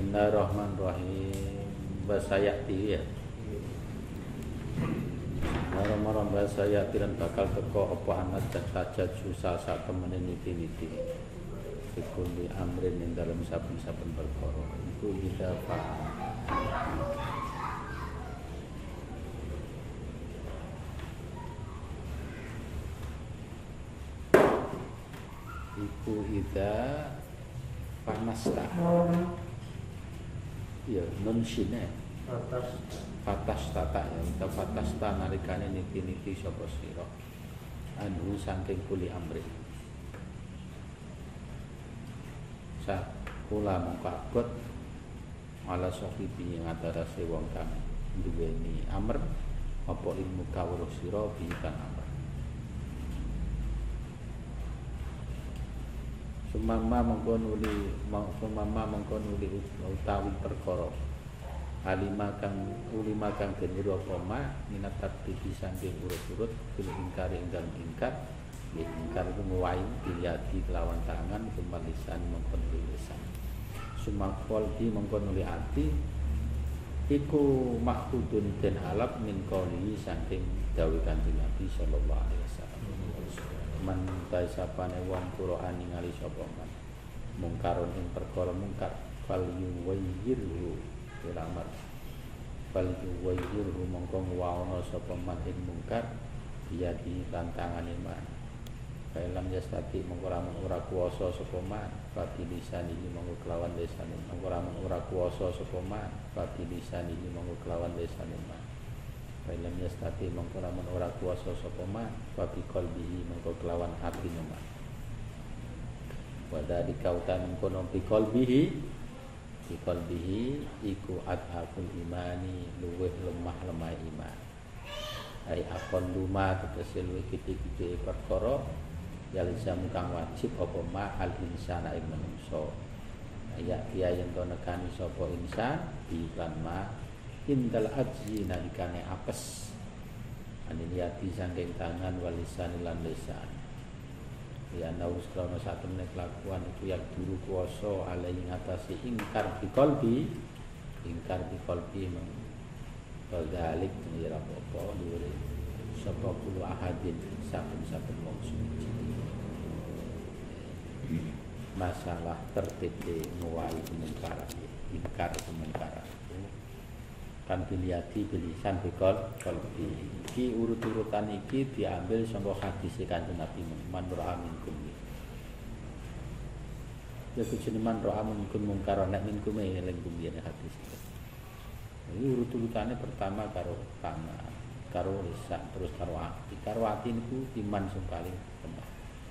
Bismillahirrahmanirrahim. Bahasa yakti ya. Marah-marah bahasa yakti dan bakal teko apa anak dan tajat susah sak temene niti-niti. Dikuli amrin ing dalam saben-saben perkara. Iku kita paham. Iku ida panasta. Ya non sine fatas tata ya kita fatas ta nalikane niti-niti sapa sira anu saking kuli amri sa kula mongkabot ala sahibi ing atarase wong kang duweni amr apa ilmu kawruh sira bikan amr sumama mongkon uli utawi perkara ulima kang den ira koma minat tadbiki saking urut-urut fil ingkari ing dalem ingkar ya ingkar iku nguwahi diliati kelawan tangan kumalisan mongkon lisan sumakol di mongkon uli ati iku makhudun den alap min qoli saking dawuh Kanjeng Nabi sallallahu alaihi wasallam man taisapane wong Qur'an ningali sapa man mungkaron ing perkara mungkar fal yuwayyirhu ilamar fal yuwayyirhu mongko waono sapa man ing mungkar dia di tantangane man kaelam yastati mongko ora kuwasa sapa man fatilisani mongko kelawan lesane mongko ora kuwasa sapa man fatilisani mongko kelawan lesane man kaelam yastati mongko ora kuwasa sapa man fabi qalbihi mongko kelawan atine man wadari kautan kono bi qalbihi iku adhakul imani luweh lemah iman ai akon luma tegese luwih kiti-kiti perkara yalisa kang wajib apa ma al insana ing manungsa ya dia yang to nekani sapa insan iklan ma indal ajzi nalikane apes aniliati saking tangan walisan lan lisan ya naus krono satemene kelakuan itu yang dulu kuwasa alai ngatasi ingkar bi qalbi mengkaldalik ngira apa dhuwure sapa kulo ahadin saben-saben wong suci masalah tertib nguwahi kemungkaran ingkar kemungkaran kan diliati bilisan bikol qalbi iki urut-urutan iki diambil saka hadis Kanjeng Nabi man ra'a minkum ya kuwi man ra'a minkum mungkaran nek minkum eling kuwi hadis iki urut-urutane pertama karo tangan karo lisan terus karo ati niku iman sing paling lemah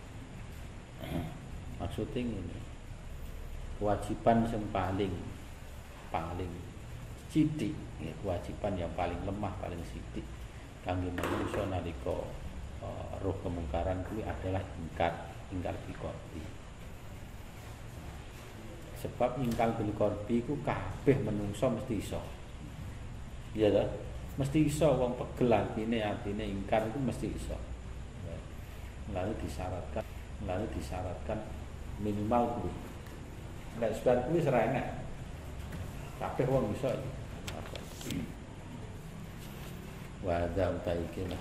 maksudnya ini kewajiban yang paling sithik ya, kewajiban yang paling lemah paling sithik kangge manungsa nalika roh kemungkaran kuwi adalah ingkar bi qalbi sebab ingkar bi qalbi ku kabeh manungsa mesti iso iya ta mesti iso wong pegel atine ingkar itu mesti iso lalu disyaratkan minimal kuwi nek sebab kuwi serene kabeh wong iso wadah utaikilah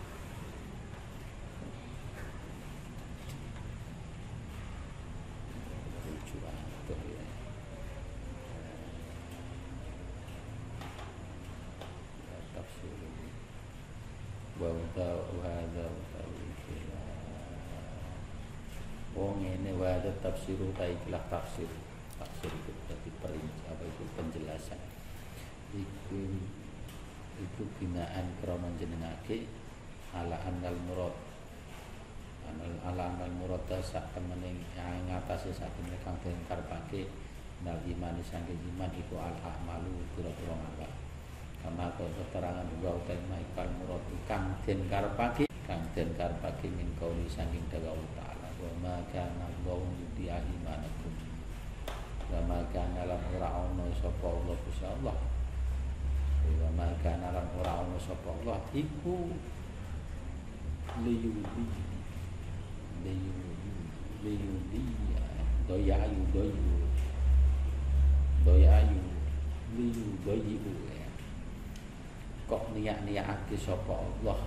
wong ini wadah tafsir utaikilah tafsir itu berarti apa itu penjelasan itu binaan krana jenengake ala anal murad sak temene ngatasi sak temene kang den karepake nal iman saking iman iku al ahmalu pira-pira amal kama keterangan wa maikal murad kang den karepake min kauli saking dawa taala wa ma kana wa di imanakum wa ma kana lam ora ono sapa Allah insyaallah wa ma kana lan ora ono sapa Allah iku liyudi doyayu liyudayyi'u ya. Kok niat-niatake sapa Allah?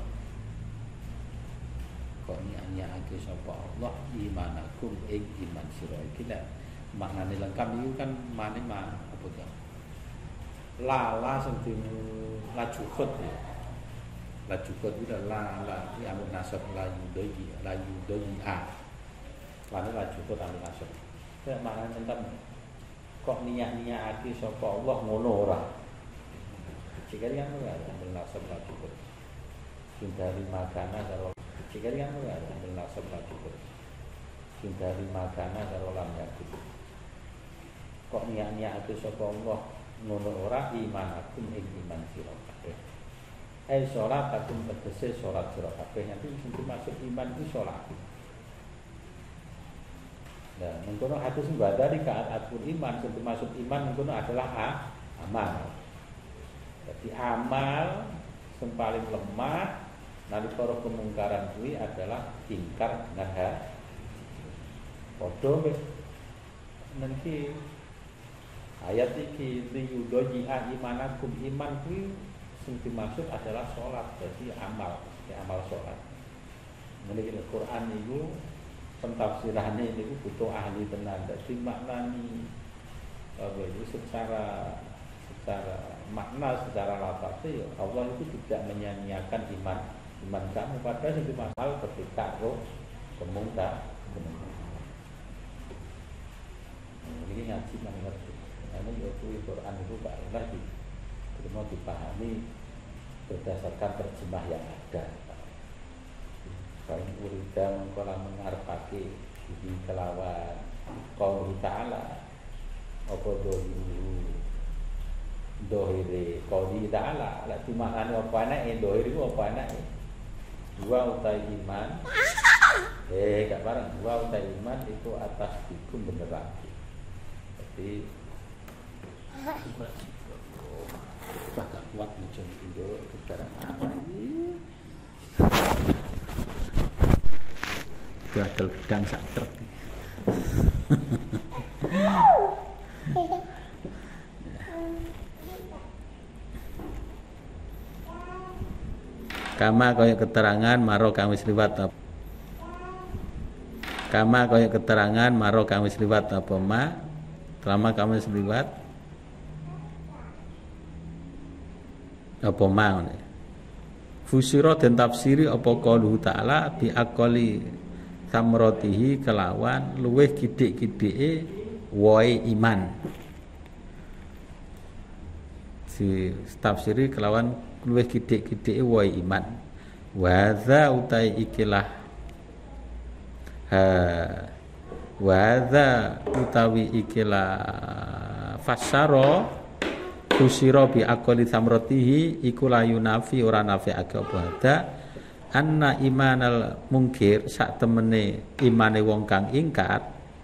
Kok niat-niatake sapa Allah imanakum ing iman sira iki nek maknane lengkap iku kan mane apa to? La sing laju khut ya. Laju khut itu la iki amuk nasab la yudayyi'a. Lan laju khut amuk nasab. Nek maknane enten kok niat-niatake sapa Allah ngono ora? Jika yang ora ambil nasab laju khut. Hindari makana karo jika yang ora ambil nasab laju khut. Hindari makana karo lam yakut. Kok niat-niatake sapa Allah ngono ora imanakum ing iman sira kabeh. Salat akum tegese salat sira kabeh nanti sing dimaksud iman itu salat. Nah, mengkono hadis mbadari ka'atul iman sing dimaksud iman mengkono adalah amal. Jadi amal sing paling lemah nalika kemungkaran kuwi adalah ingkar dengan hati. Padha wis nanti ayat iki liyudayyi'a imanakum iman kuwi sing dimaksud adalah salat. Jadi amal salat. Meniki Al-Qur'an niku pentafsirane niku butuh ahli tenan. Dadi maknani itu secara makna secara lafaz Allah itu tidak menyia-nyiakan iman kamu padahal sing dimaksud ketika roh kemungkaran. Ini ngaji nang ngerti. Ini yaitu Quran itu Pak Allah mau dipahami berdasarkan terjemah yang ada. Kalau urida mengkola mengarepake di kelawan qaul ta'ala apa dohire qauli ta'ala lek dimaknani apa anake dohire ku apa anake dua utai iman gak bareng dua utai iman itu atas hukum beneran. Jadi agak kuat macam itu sekarang apa ini gadel gedang sak truk kama kaya keterangan maro kang wis liwat apa kama kaya keterangan maro kang wis liwat apa ma selama kami wis liwat apa mang fusira den tafsiri apa qaulu ta'ala bi aqali samratihi kelawan luweh kidik-kidike woe iman si tafsiri kelawan luweh kidik-kidike woe iman wa za utai ikilah wa za utawi ikilah fasyara kusira bi aqali samratihi iku la yunafi ora nafi'ake apa ada anna imanal mungkir sak temene imane wong kang ingkar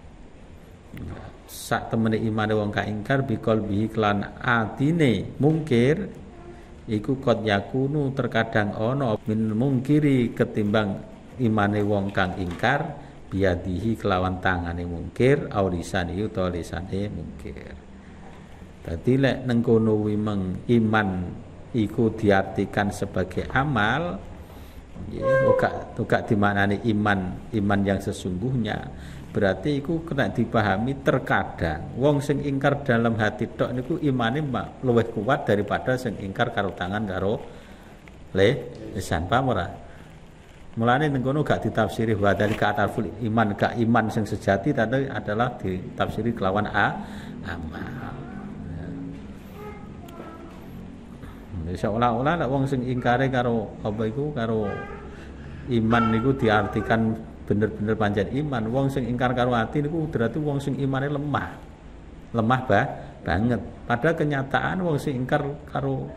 bi qalbihi kelan atine mungkir iku qad yakunu terkadang ana min mungkiri ketimbang imane wong kang ingkar biadihi kelawan tangane mungkir au lisane utawa lisane mungkir. Dadi lek neng kono wimeng iman iku diartikan sebagai amal, uga dimaknani iman yang sesungguhnya. Berarti iku kena dipahami terkadang wong sing ingkar dalam hati tok niku imane luwih kuat daripada sing ingkar karo tangan karo lisan, paham ora? Mulane neng kono gak ditafsiri wa dari ka'atul iman gak iman sing sejati tapi adalah ditafsiri kelawan amal. Seolah-olah nek wong sing ingkare karo apa iku karo iman niku diartikan bener-bener pancen iman. Wong sing ingkar karo ati niku berarti wong sing imane lemah. Lemah banget. Padahal kenyataan wong sing ingkar karo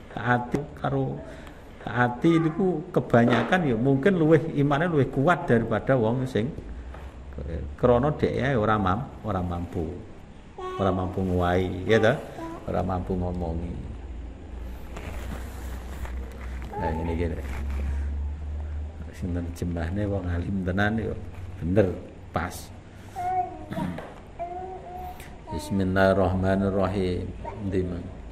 ati niku kebanyakan ya mungkin imane luwih kuat daripada wong sing krana dhek ora mampu. Ora mampu nguwahi, ya ta? Ora mampu ngomongi. Nah ini gini, sing terjemahnya wong alim tenan yo bener pas. Bismillahirrahmanirrahim.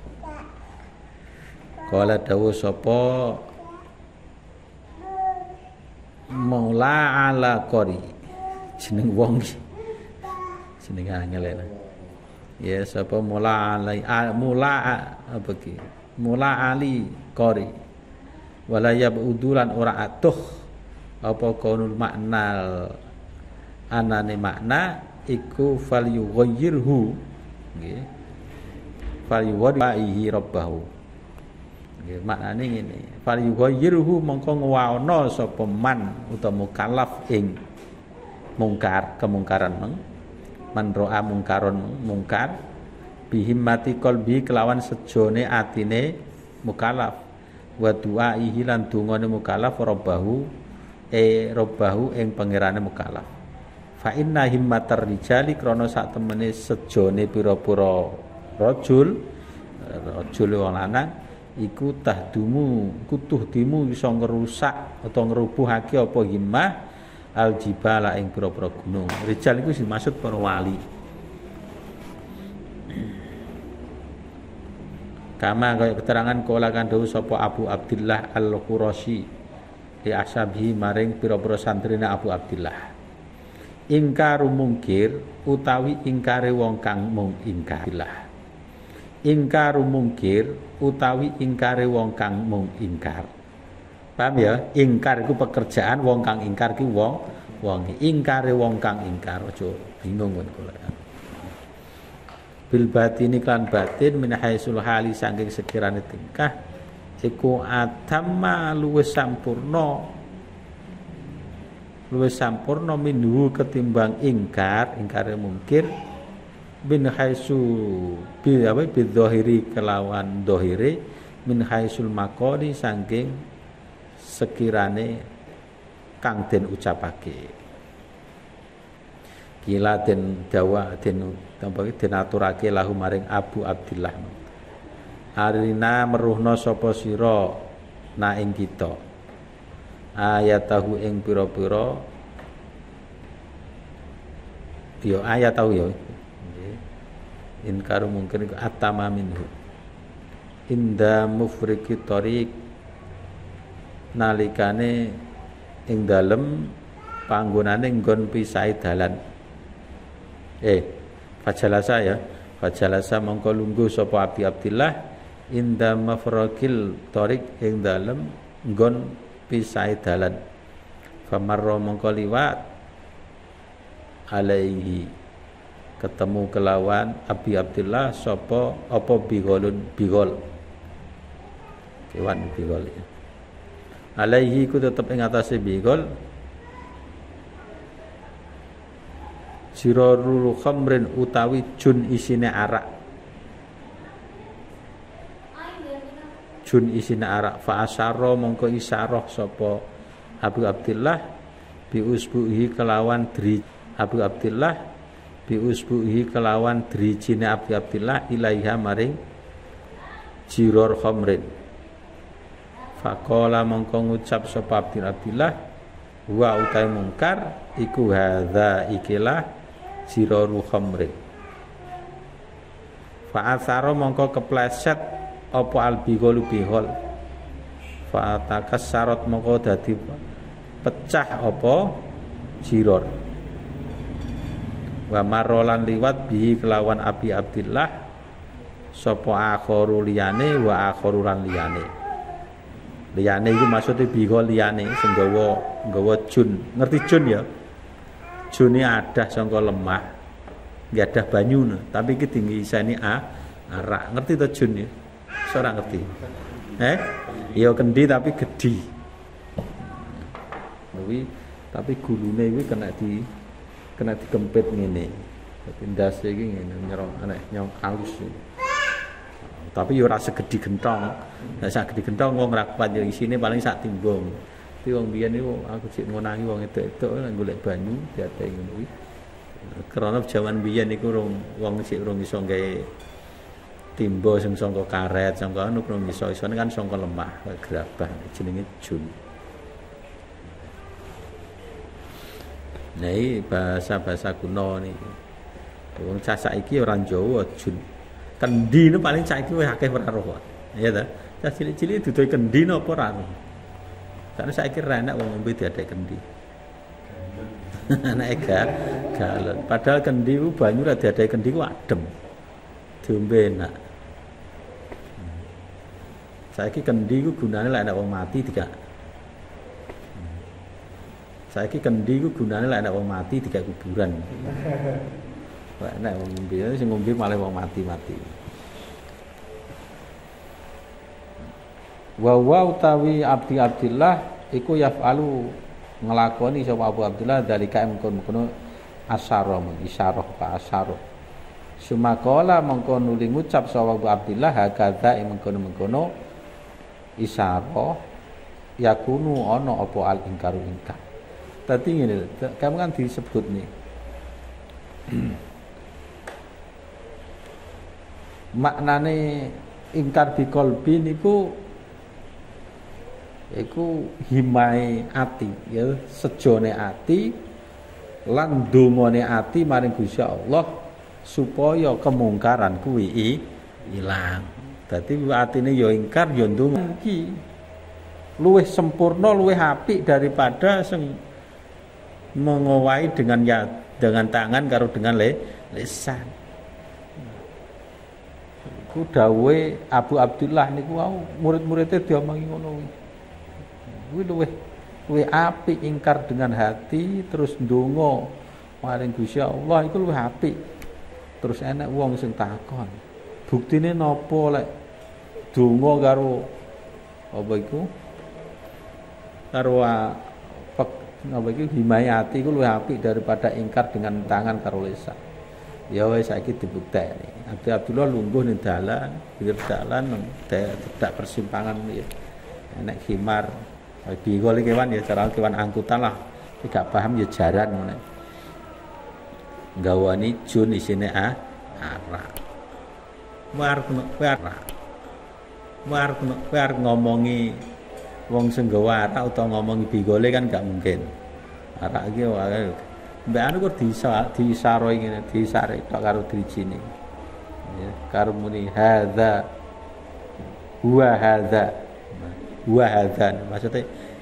Kala dawuh sapa Maula ala qori. Jeneng wong iki. Jeneng angel ya sapa mula apa ki? Mula ali qori. Wala yabudulan ora atuh apa kaunul maknal anane makna iku fal yughayyirhu nggih. Fal yughayyihi rabbahu. Nggih maknane ngene. Fal yughayyirhu mongko ngwaona sapa man utawa mukallaf ing mungkar kemungkaran man ro'a mungkaron mungkar bihimmati qalbi kelawan sejone atine mukallaf wa du'aihi lan dungane mukallaf rabbahu ing pangerane mukallaf fa inna himmatar rijali krana sak temene sejone pira-pira rajul wong lanang iku tahdumu kutuh dimu iso ngerusak atau ngerubuhake apa himmah aljibala ing pira-pira gunung. Rijal iku dimaksud para wali. Kama kaya keterangan kala kan dawuh sapa Abu Abdillah Al-Qurashi li ashabihi maring pira-pira santrine Abu Abdillah. Ingkaru mungkir utawi ingkare wong kang mung ingkarilah. Ingkaru mungkir utawi ingkare wong kang mung ingkar. Paham ya? Ingkar iku pekerjaan, wong kang ingkar ki wong ingkare wong kang ingkar. Aja bingung kon kula. Bil batini kan batin min haisul hali saking sekirane tingkah iku atamma luwes sampurna minhu ketimbang ingkare mungkir bin haisu bi dhahiri kelawan dhahire min haisul maqali saking sekirane kang den ucapake kila den dawa den aturake lahu maring Abu Abdillah arina meruhna sapa sira na ing kita ayatahu ing pira-pira ya ayatahu ya inkaru mungkin atama minhu inda mufriki tariq nalikane ing dalem panggonane nggon pisahe dalan fajalasa mongko lungguh sapa Abi Abdillah inda mafraqil tariq ing dalem nggon pisahe dalan famarra mongko liwat alaihi ketemu kelawan Abi Abdillah sapa apa bigol kewan bigol ya. Alaihi ku tetep ing atase bigol sirarul khamrin utawi jun isine arak fa asyara mongko isyarah sapa Abu Abdillah bi usbuhi kelawan dri Abu Abdillah bi usbuhi kelawan drijine Abu Abdillah ilaiha maring jiror khamrin faqala mongko ngucap sapa Abdillah wa utai mungkar iku hadza ikilah siraru khamrin fa athara mongko kepleset apa albigol bihol fa takassarat mongko dadi pecah apa siror wa marolan liwat bihi kelawan Abi Abdillah sapa akharu liyane wa akharu lan liyane iku maksudnya bihol liyane sing nggawa jun ngerti jun ya june adah sangka lemah nggak ada banyu tapi iki tinggi isane arak ngerti to jun ya ora ngerti ya kendi tapi gedhi tapi gulune iki kena dikempit ngene dadi ndase iki ngene nyerong anek nyong alus tapi ya ora segedi gentong nek sak gede gentong wong ra kuat ya isine paling sak timbang. Tapi wong biyen niku aku sik ngonangi wong edok-edok golek banyu diateki ngono kuwi. Karena jaman biyen niku wong sik urung iso gawe timba sing saka karet, saka anu urung iso-isone kan saka lemah, gerabah jenenge jun. Nah, iki bahasa kuno niki. Wong cah saiki ora Jawa jun. Kendi niku paling saiki wis akeh ora roh. Ya ta? Cah cilik-cilik dudoe kendi napa ora? Karena saiki ra enak wong ngombe diadek kendi. Anake galon. Padahal kendi ku banyu ra diadek kendi ku adem. Diombe enak. Saiki kendi ku gunane lek ana wong mati dikak. Saiki kendi ku gunane lek ana wong mati dikak kuburan. Lek ana wong ngombe sing ngombe malah wong mati-mati. Wa utawi Abdi Abdillah iku yaf'alu nglakoni sapa Abu Abdillah dalika mengkono asyara isyarah ka asyara. Sumakola mengkono nuli ngucap sapa Abu Abdillah hakadha mengkono isyarah yakunu ana apa al ingkaru ingkar. Dadi ngene, kamu kan disebut nih. Maknane ingkar bi qalbi niku iku himai ati ya sejone ati lan dongane ati maring Gusti Allah supaya kemungkaran kuwi ilang. Dadi atine ya ingkar ya ndonga iki luwih sempurna luwih apik daripada sing mengowahi dengan tangan karo dengan lisan. Iku dawuhe Abu Abdullah niku wau murid-muridé diomongi ngono kuwi. Kuwi luwih apik ingkar dengan hati terus ndonga maring Gusti Allah iku luwih apik. Terus enek wong sing takon, buktine napa lek donga karo apa iku? Karo apa iki himai ati iku luwih apik daripada ingkar dengan tangan karo lisan. Ya wis saiki dibuktekne. Abdullah lungguh ning dalan, pinggir dalan tidak persimpangan ya. Enek khimar bigol kewan ya cara kewan angkutan lah. Tidak paham ya jaran ngene. Gawani jun isine arak. War ngomongi wong sing gawa arak utawa ngomongi bigole kan gak mungkin. Arak iki wae. Mbak anu kok disaroi ngene, disare tok karo drijine. Ya, karo muni hadza wa hadza. Wa hadza maksudnya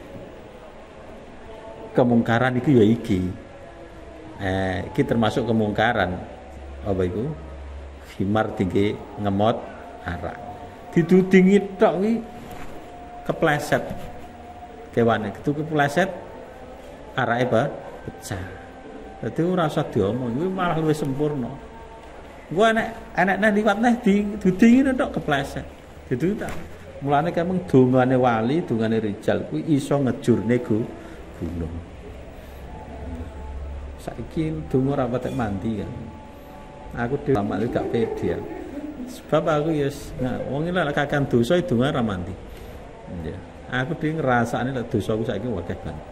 kemungkaran itu ya iki. Iki termasuk kemungkaran. Apa iku? Himar tinggi ngemot arak. Didudingi tok kuwi kepleset. Kewane itu kepleset arake pecah. Dadi ora usah diomong, kuwi malah luwih sempurna. Gua enek liwat neh didudingi tok kepleset. Gitu ta. Mulane kemeng dongane wali, dongane rijal kuwi iso ngejurne gunung. Saiki donga ora patek mandi kan. Aku dhewe amal gak pede. Sebab aku ya wong iki lek kakan dosa donga ora mandi. Ya. Aku dhewe ngrasakne lek dosaku saiki akeh banget.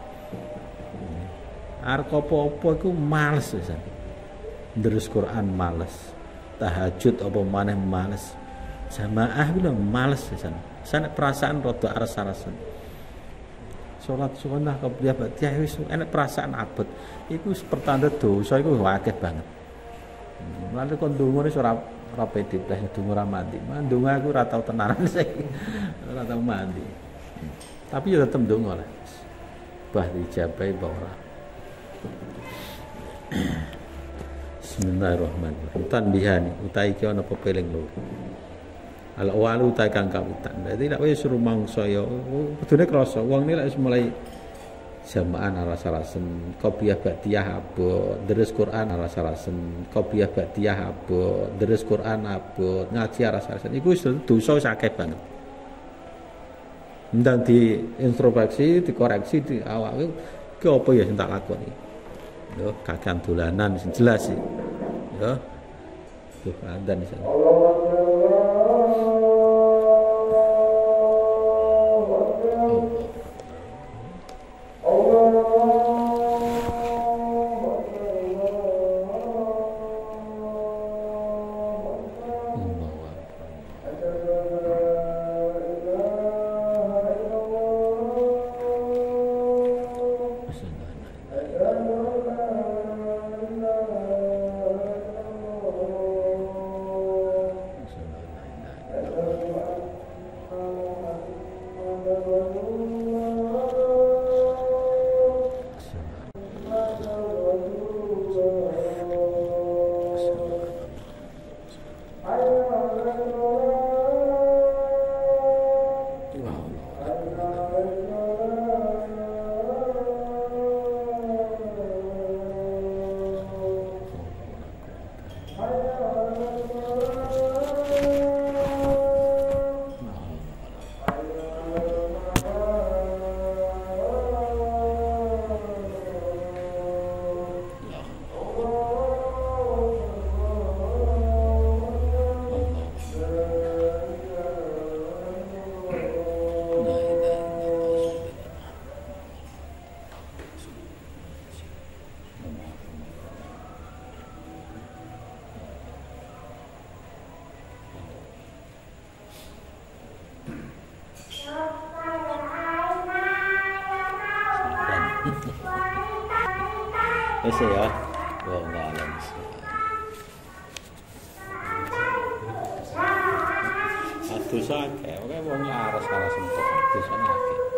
Arep apa-apa iku males pisan. Ndres Quran males. Tahajud apa maneh males. Jamaah ku males pisan. Sana perasaan rada aras-arasan. Salat sunah qabliyah ba'diyah wis enek perasaan abot. Iku pertanda dosa iku akeh banget. Lalu kon ndonga wis ora pede blas ndonga ora mandi. Ndonga aku ora tau tenanan saiki. Ora tau mandi. Tapi ya tetep ndonga lah. Bah dijabahi bah ora. Bismillahirrahmanirrahim. Tanbihani utahe iki ana pepeling lho. Al-awalu ta kang kawitan. Dadi nek wis rumangsa ya kudune krasa wong iki lek wis mulai jamaah rasa-rasen, qobliyah ba'diyah abot, deres Quran rasa-rasen, qobliyah ba'diyah abot, deres Quran abot, ngaji rasa-rasen iku wis dosa wis akeh banget. Ndang di introspeksi, dikoreksi di awak iki apa ya sing tak lakoni. Yo kakan dolanan sing jelas sih. Yo. Tuh adzan di sana. Wis ya. Wong alam. Dosa akeh, oke wong laras-laras entuk dosane akeh.